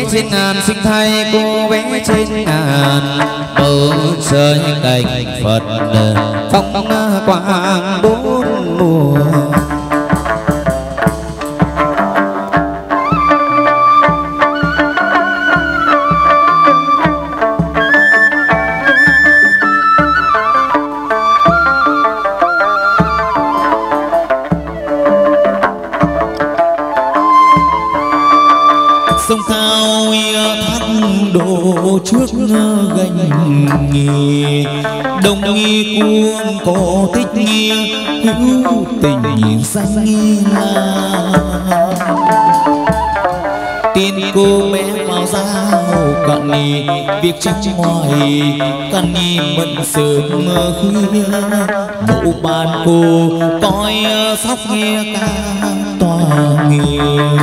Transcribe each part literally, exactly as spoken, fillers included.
trên ngàn sinh thay cô bé trên ngàn bầu trời cảnh Phật phong quang bốn mùa. sông Thao thác đổ trước gành nghề đồng nghi cuông cổ tích nghĩa hữu tình xanh la tin cô bé vào giao cạn nì việc trong ngoài cạn nì mận sớm mơ khuya mộ bàn cô coi sóc nghe ca tòa nghiêng.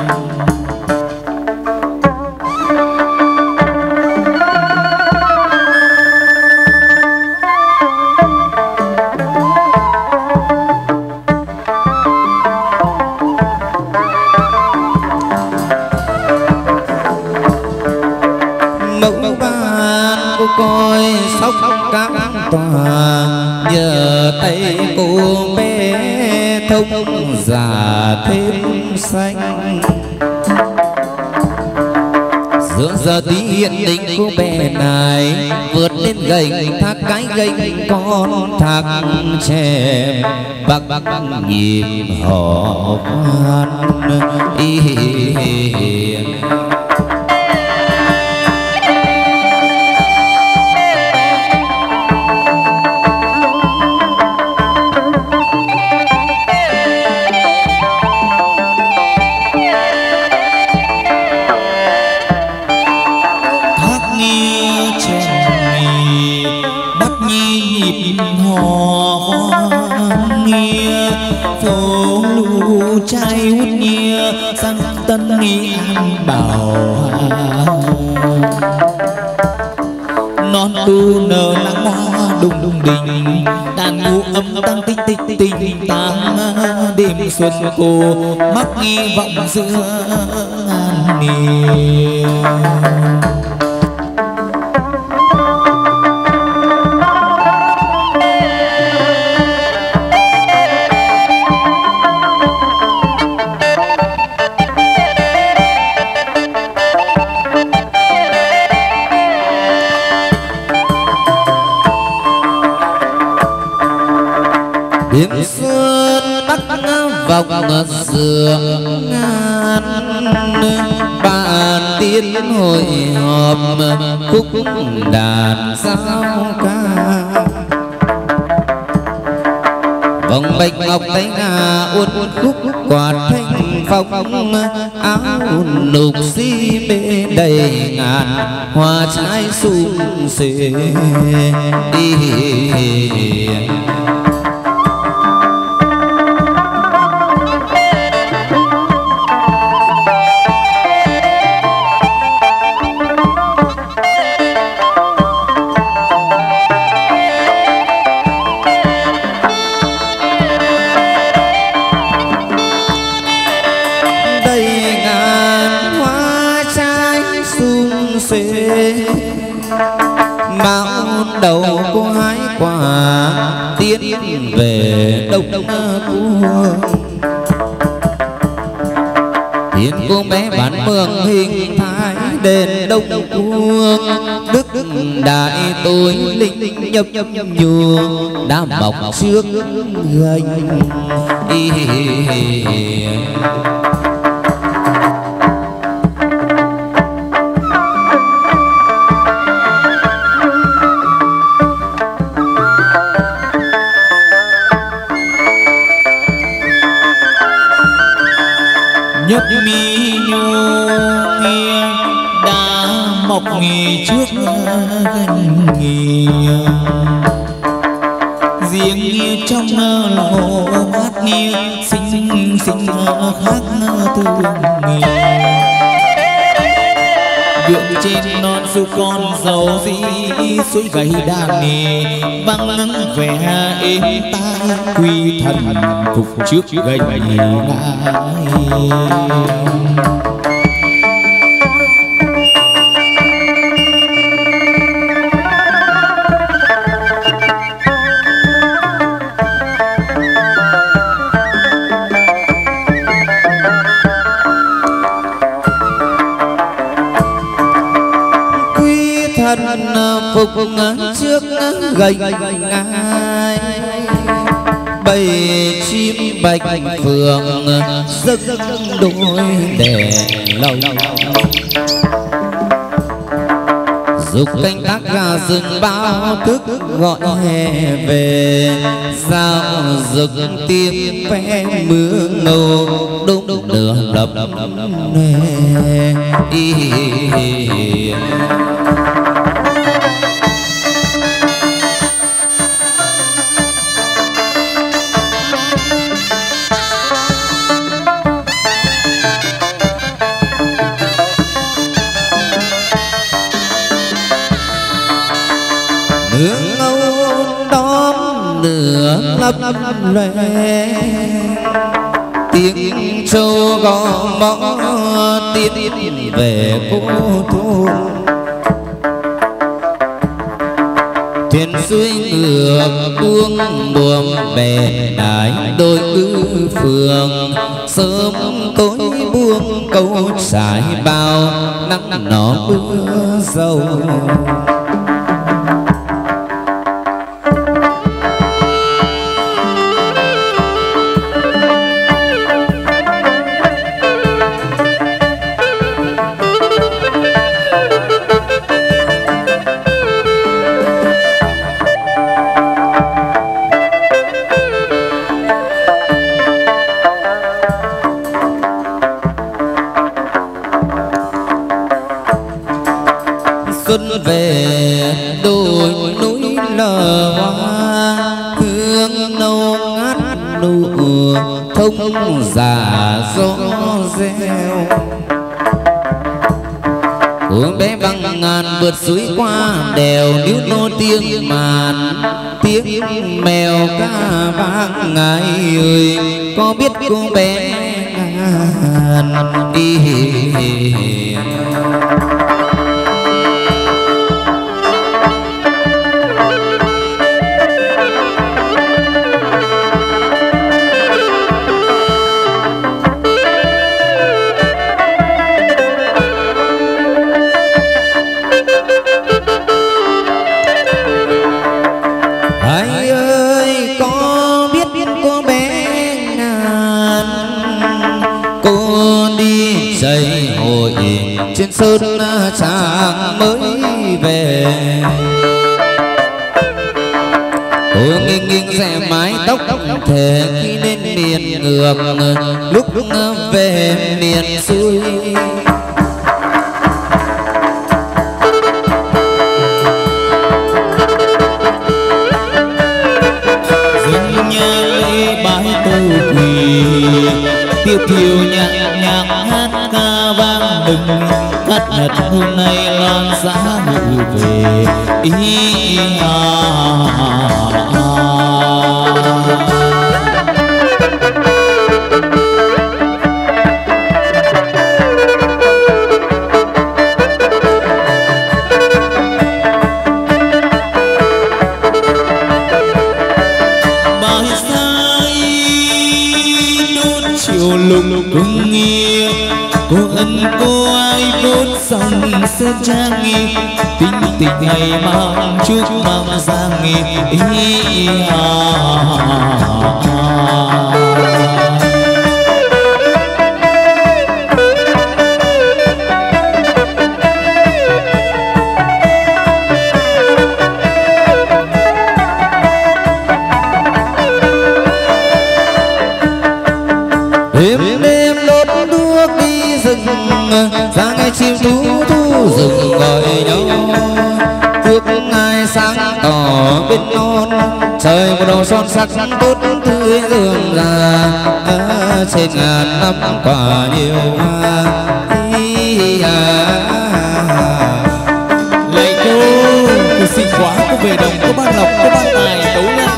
Coi sóc các tòa nhờ tay cô bé thông già thêm xanh giữa giờ tí hiện định cô bé này vượt lên gành thác cái gành con thác chèm bắc bắc nhịp hò khoan y trai hút nhia sang tân nghi an bảo non tu nở nắng hoa đùng đùng đình đàn ngũ âm tăng tích tích tình tang đêm xuân cô mắc nghi vọng giữa ngàn niềm. Đêm xuân bắc vọng sương ngàn bàn tiên hội họp khúc đàn sao ca vòng bạch ngọc tay ngà uốn khúc quạt thanh phong áo lục xi bê đầy ngàn hoa trái sum xê đi bao đầu cô hái quả tiến về đông cuông tiến cô bé bán mường hình thái đền đông cuông đức đại tôi linh nhập nhập nhuồng đã bọc trước gành nhấp mi nhung nghe đã mọc nghỉ trước gần nghỉ riêng như trong lầu hát nghe xinh xinh khác thương nghỉ vượng trên non su con dầu dĩ suối gầy đàn nề văng vẻ êm tai quy thần phục trước gầy ngài thân phục trước gành ngai bầy chim bạch phượng giấc đôi đèn lồng dục canh tác gà rừng bao thức gọi hè về giao rực tiếng ve mưa ngâu đúc lửa lập nè hương ngâu đón lửa lấp lóe tiếng trâu gõ mõ tiến về phố thôn thuyền xuôi ngược buông buồm bè đại đôi ư phường sớm tối buông câu trải bao nắng nó mưa dầu xuân về đồi núi lờ hoa hương nâu ngát nụ thông giả gió reo cô bé băng ngàn vượt suối qua đèo níu nô tiếng màn tiếng mèo ca vang ngài ơi có biết cô bé ngàn đi trên sơn tràng mới về cô nghiêng nghiêng rẽ mái tóc thể khi lên miền ngược lúc về miền xuôi dừng nhà lấy bãi tàu quỳ tiêu thiêu nhạc nhạc hát ca vang đừng cắt nhật hôm nay loan giá hữu về ý à, à, à. Bài say đốt chiều lùng cùng nghe cô ân cô ai vốn dòng sơn trang nghi tính tình ngày mang chúc mong giang nghi ý à, à, à. Đêm đêm đốt đuốc đi rừng ra nghe chim thú thu rừng gọi nhau phước ngày sáng tỏ bên non trời một đầu son sắc tốt tươi rừng già trên ngàn năm quả nhiều hoa lạy cô cô xinh quá cô về đồng cô ban lộc cô ban tài đấu lên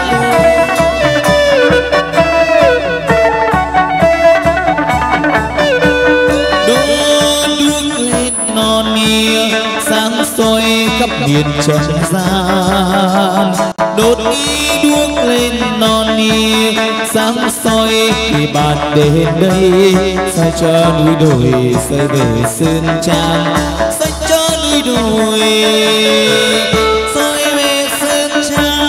sáng soi khắp miền trần gian đốt đi đuốc lên non ni sáng soi thì bạn đến đây soi cho núi đồi soi về sơn trang soi cho núi đuổi soi về sơn trang.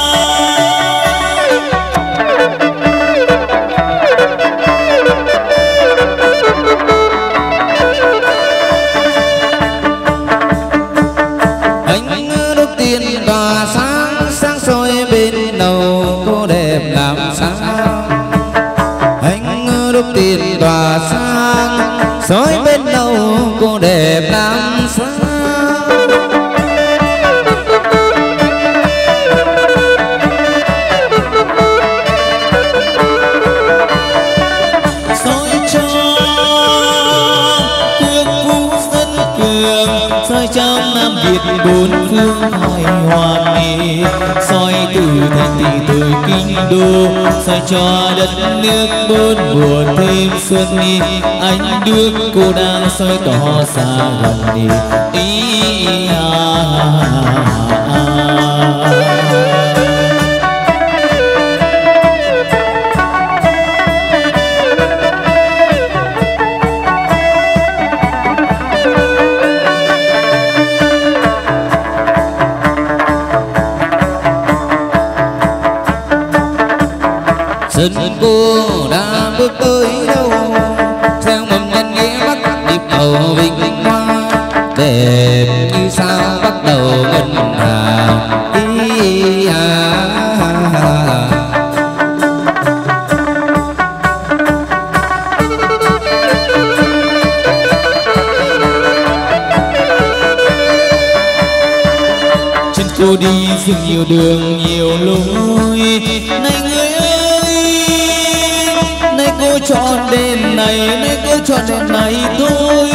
Ánh đốt tiền tỏa sáng sáng soi bên đầu cô đẹp làm sao. Ánh đốt tiền tỏa sáng soi bên đầu cô đẹp làm sao. Soi cho quốc vũ dân cường, soi trong Nam Việt bốn phương hoài hoàn, soi từ thành thị từ kinh đô, soi cho đất nước bốn mùa thêm xuân. Anh đưa cô đang soi tỏ xa gần ý à, à, à. Sân cô đã bước tới đâu, theo mầm nhân nghĩa bắt nhịp đầu vinh hoa, đẹp như sao bắt đầu ngân hà ý à. Chân cô đi rất nhiều đường nhiều lối, này người cô chọn đêm này, nay cô chọn đêm này thôi.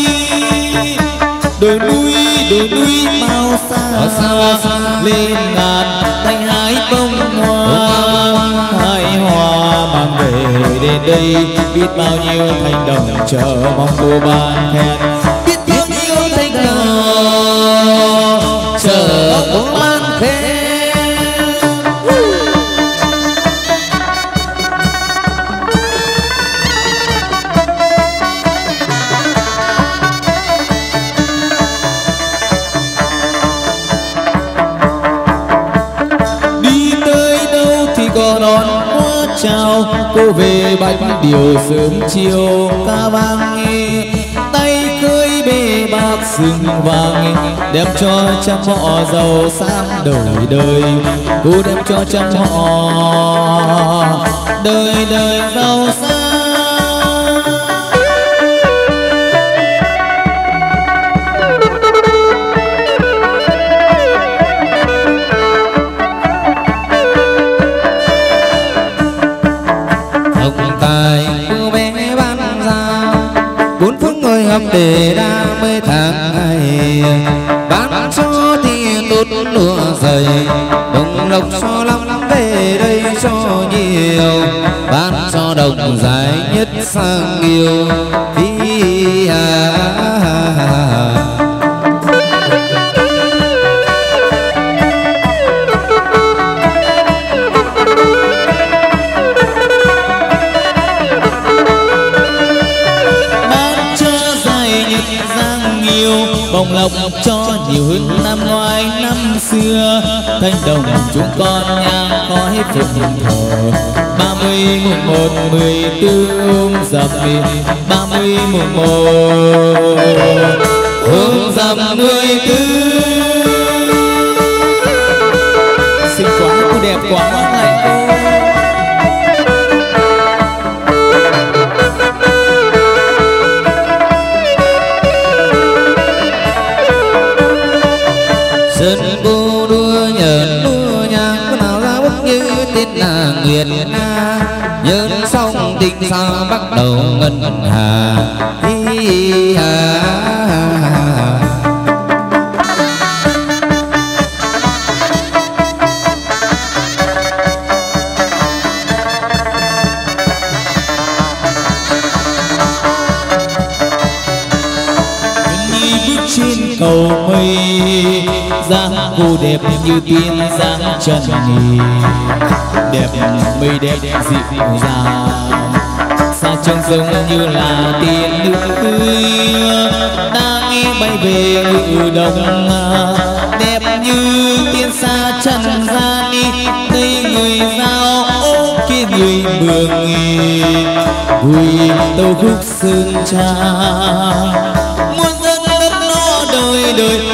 Đồi núi, đồi núi bao xa, xa, xa lên ngàn tay hái bông hoa. Hái hoa mang về đến đây, biết bao nhiêu thanh đồng chờ mong cô ban khen. Biết bao nhiêu thanh đồng chờ cô ban khen. Chào cô về bánh điều sớm chiều ca vang nghe, tay cưới bê bạc sừng vàng đem cho trăm họ giàu sang đời đời. Cô đem cho trăm họ đời đời giàu sang. Để đa mấy tháng ngày bán cho tiền tốt lúa dày, đồng lộc cho lắm về đây cho nhiều, bán cho đồng dài nhất sang yêu ý à. Bồng lộc cho nhiều hơn năm ngoái năm xưa, thanh đồng chúng con nhang khói phụng thờ. Ba mươi mùng một mười tư hôm dằm, ba mươi mùng một hôm dằm mười tư. Xinh quá, cô đẹp quá lại cô. Sân cô đua nhờn đua nhang, có nào ra bất như tên là Nguyệt Na. Nhớn xong tình sao bắt đầu ngân hà hi hà. Trên cầu mây dáng cô đẹp như tiên dáng trần nhì, đẹp mây đẹp dịu dàng xa trông giống như là tiên nữ đang bay về ngự đồng, đẹp như tiên xa trần gian đi. Đây người giao ô kia người mường gùi tâu khúc sơn tra. Muôn dân đất nó đời đời